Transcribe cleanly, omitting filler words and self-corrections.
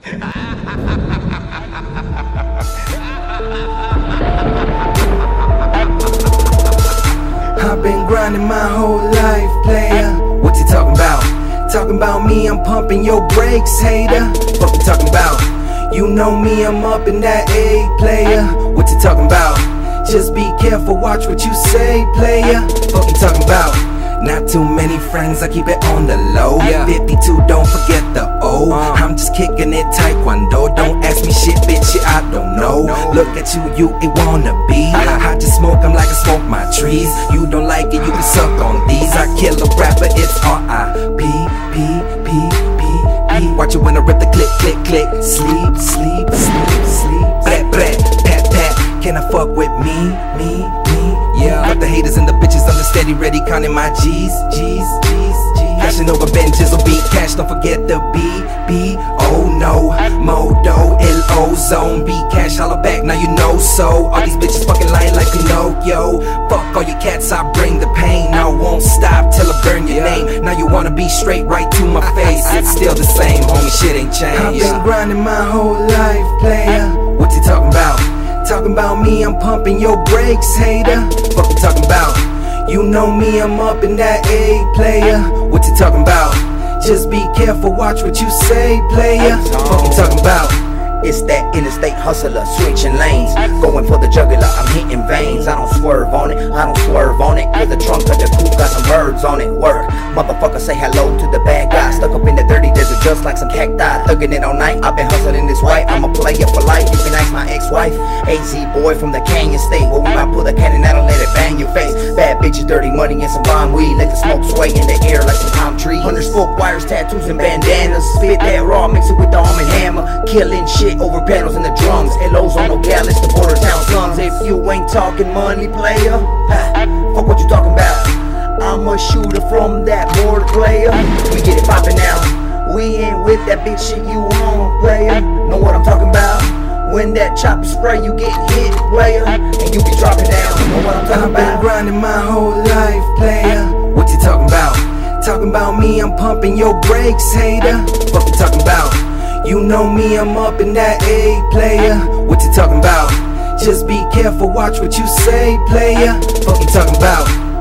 I've been grinding my whole life, player. What you talking about? Talking about me, I'm pumping your brakes, hater. What you talking about? You know me, I'm up in that A, player. What you talking about? Just be careful, watch what you say, player. What you talking about? Not too many friends, I keep it on the low. 52, don't forget the O. I'm just kicking it taekwondo. Don't ask me shit, bitch, shit I don't know. Look at you, you ain't wanna be. I just smoke, I'm like I smoke my trees. You don't like it, you can suck on these. I kill a rapper, it's R.I.P. Watch it when I rip the click, click, click. Sleep, sleep, sleep, sleep. Brat, brat, pat, pat. Can I fuck with me? Yeah. Got the haters and the bitches, I'm just steady ready counting my G's. Hashing over benches will beat cash, don't forget the B. Oh no, Modo, L.O. Zone, B cash, holla back, now you know so. All these bitches fucking lying like Pinocchio. Fuck all your cats, I bring the pain. I won't stop till I burn your name. Now you wanna be straight right to my face. It's still the same, homie, shit ain't changed. I've been grinding my whole life, player. What you talking about? Talking about me, I'm pumping your brakes, hater. What you talking about? You know me, I'm up in that A, player. What you talking about? Just be careful, watch what you say, player. What you talking about? It's that interstate hustler, switching lanes, going for the jugular, I'm hitting veins. I don't swerve on it, cause the trunk of the coupe got some birds on it. Work, motherfucker, say hello to the bad guy. Stuck up in the dirty desert just like some cacti. Thugging it all night, I've been hustling this white. I'm a player for life, you can ask my ex-wife. AZ boy from the Canyon State, where we might pull the cannon out and let it bang your face. Bad bitches, dirty money, and some bomb weed. Let the smoke sway in the air like some palm trees. 100 spoke wires, tattoos, and bandanas. Spit that raw, mix it with the arm and hammer. Killing shit over pedals and the drums. Lo's on no gallus, the border town slums. If you ain't talking money, player, fuck what you talking about. I'm a shooter from that border, player. We get it poppin' now. We ain't with that bitch shit you on, player. Know what I'm talking about? When that chopper spray, you get hit, player, and you be dropping down. Know what I'm talking about? I've been grinding my whole life, player. What you talking about? Talking about me, I'm pumping your brakes, hater. What you talking about? You know me, I'm up in that A, player. What you talking about? Just be careful, watch what you say, player. What you talking about?